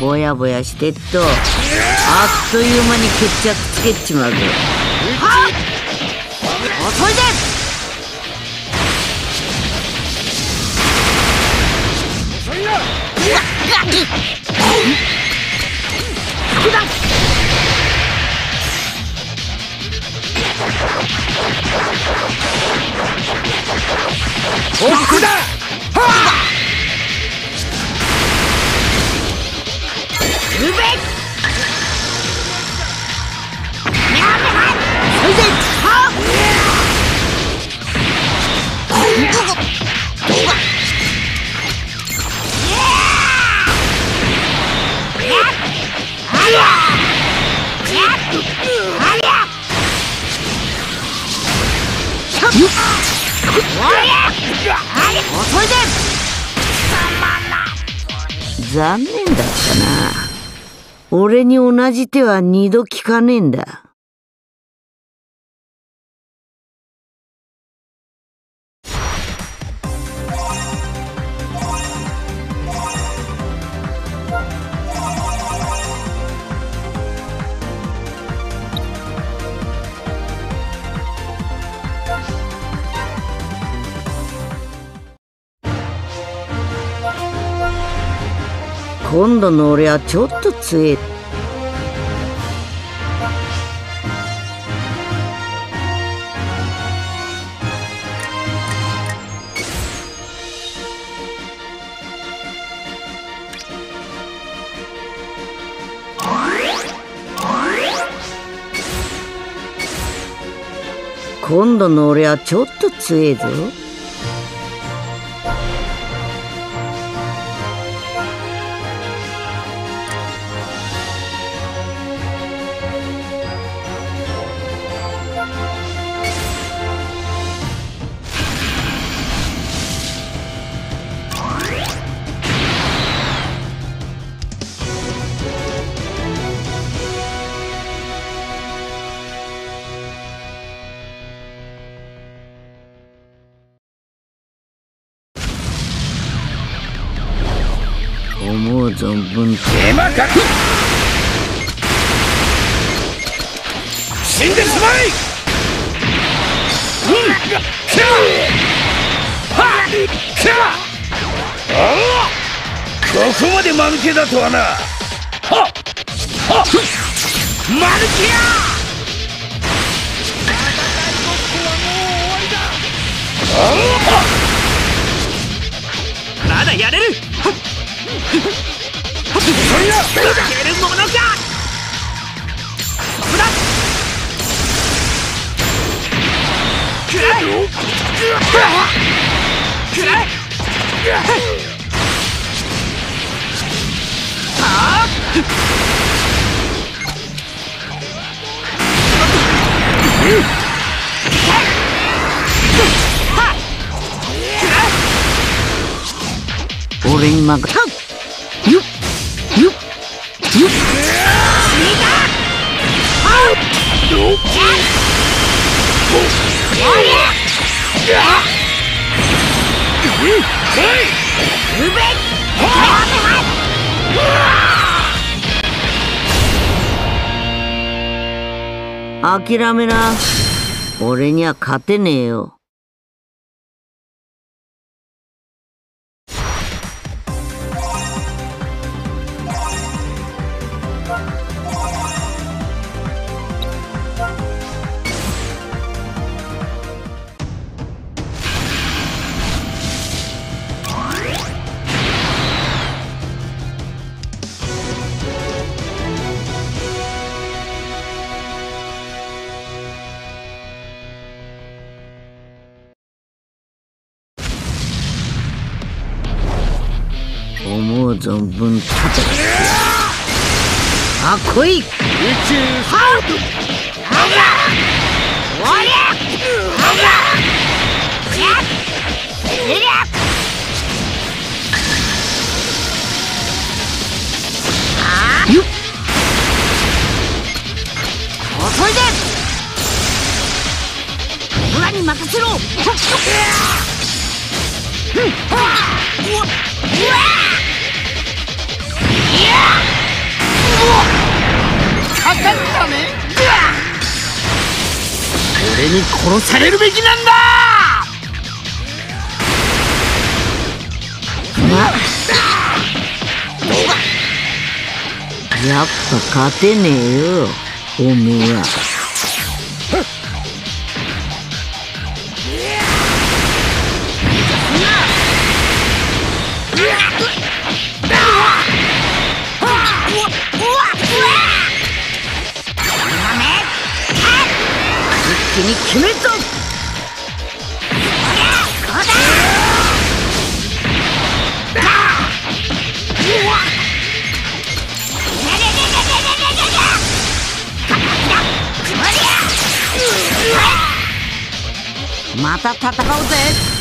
ぼやぼやしてっとあっという間に決着つけちまうぞ。はっ遅いぜ。 奥だ。 残念だったな。俺に同じ手は二度効かねえんだ。今度の俺はちょっと強え。今度の俺はちょっと強えぞ。思う存分手間かく死んでしまい。ここまで間抜けだとはな。はっ間抜けや。まだやれる。負けるものか。そこだ。くらえくらえ。はあ俺に任せた。ゆっゆっゆっ諦めな。俺には勝てねえよ。思う存分叩く。あっこい。宇宙ハート。遅いぜ。村に任せろ。うわっかったね。俺に殺されるべきなんだ。 やっぱ勝てねえよ、おめえは。一気に決めるぞ。また戦おうぜ。